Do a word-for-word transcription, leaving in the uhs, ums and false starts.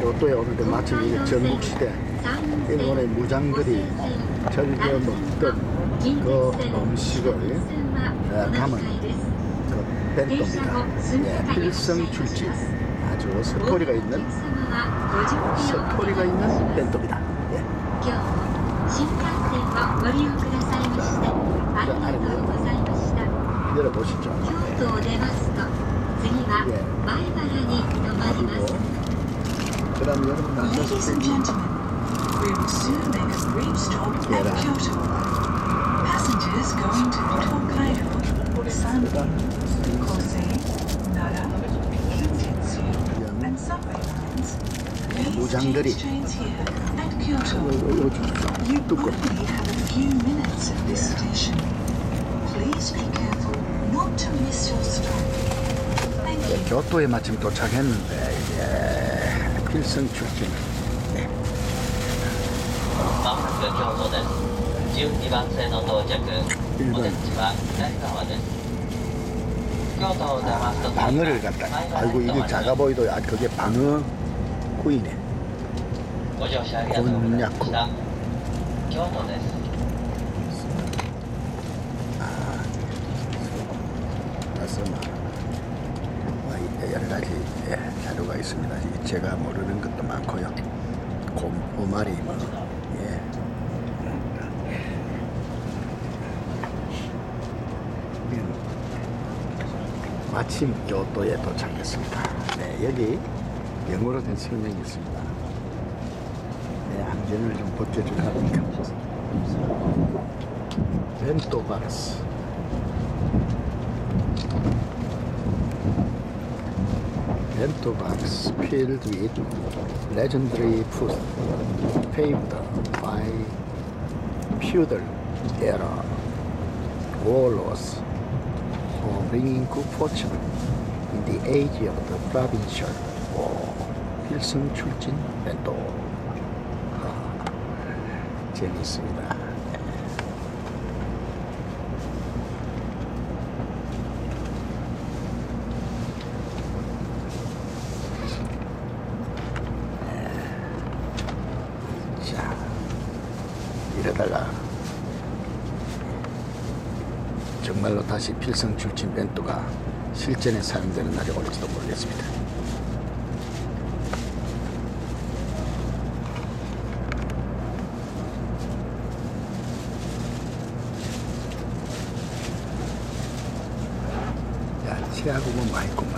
교토에 오는데 마침 이게 전국시대 일본의 무장들이 즐겨 먹던 그 음식을 어, 담은 그 벤또입니다. 예, 필성 출지 아주 스토리가 있는 스토리가 있는 벤또입니다. 예. 자, 저 안에 열어보시죠. 예. 예. 밥이고 그럼 여러분 Ladies and gentlemen, we will soon make a brief stop at Kyoto. Passengers going to Tokaido, Sanrin, Kosei, Nara, Kintetsu, and subway lines, please change trains here at Kyoto. You only have a few minutes at this station. Please be careful not to miss your stop. Thank you. 교토에 마침 도착했는데 예, 필승 출진. 네. まもなく京都です。じゅうにばん線の到着。お出口は左側です。京都を出ますと 방어를 갖다. 아이고 이게 작아 보이도 아 그게 방어 구이네. ご乗車ありがとうございました。京都です。 여러 가지 예, 자료가 있습니다. 제가 모르는 것도 많고요. 곰, 오마리 뭐 예. 마침 교토에 도착했습니다. 네, 여기 영어로 된 설명이 있습니다. 네, 안전을 좀 벗겨주라니까. 벤또 박스. Bento box filled with legendary food paved by feudal era warlords for bringing good fortune in the age of the provincial war. 필승 출진 벤또. 재미있습니다. 이러다가 정말로 다시 필성 출진 벤또가 실전에 사용되는 날이 올지도 모르겠습니다. 야, 치아고 뭐 많이 있구만.